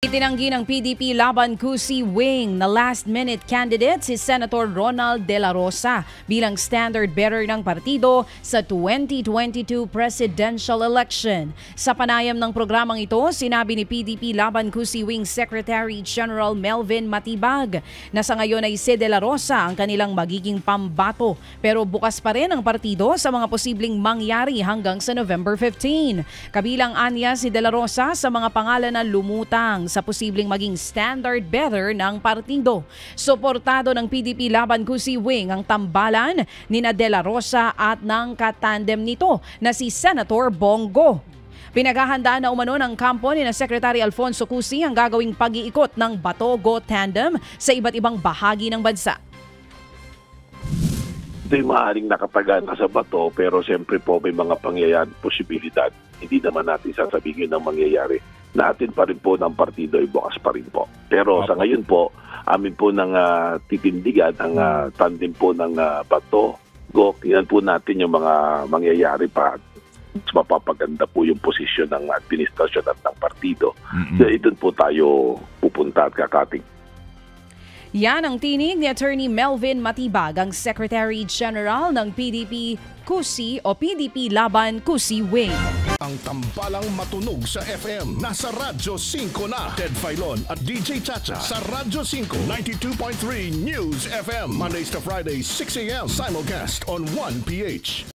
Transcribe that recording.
Itinanggi ng PDP-Laban Cusi wing na last-minute candidate si Senator Ronald dela Rosa bilang standard bearer ng partido sa 2022 presidential election. Sa panayam ng programang ito, sinabi ni PDP-Laban Cusi Wing Secretary General Melvin Matibag na sa ngayon ay si dela Rosa ang kanilang magiging pambato, pero bukas pa rin ang partido sa mga posibleng mangyari hanggang sa November 15. Kabilang anya si dela Rosa sa mga pangalan na lumutang sa posibleng maging standard bearer ng partido. Suportado ng PDP-Laban Cusi Wing ang tambalan ni dela Rosa at ng katandem nito na si Senator Bongo. Pinaghahandaan na umano ng kampo ni Secretary Alfonso Cusi ang gagawing pag-iikot ng Bato tandem sa iba't ibang bahagi ng bansa. Ito'y maaaring nakatagana sa Bato, pero siyempre po may mga pangyayari, posibilidad. Hindi naman natin sasabihin ng mangyayari. Natin pa rin po ng partido ay bukas pa rin po. Pero sa ngayon po, amin po ng titindigan ang tandem po ng Bato. Tingnan po natin yung mga mangyayari pa. Mapapaganda po yung posisyon ng administrasyon at ng partido. Doon po tayo pupunta at kakating. Yan ang tinig ni Attorney Melvin Matibag, ang Secretary General ng PDP Cusi o PDP-Laban Cusi Wing. Ang tambalang matunog sa FM, nasa Radyo 5 na. Ted Filon at DJ Chacha sa Radyo 5, 92.3 News FM. Mondays to Fridays, 6 a.m. Simulcast on 1PH.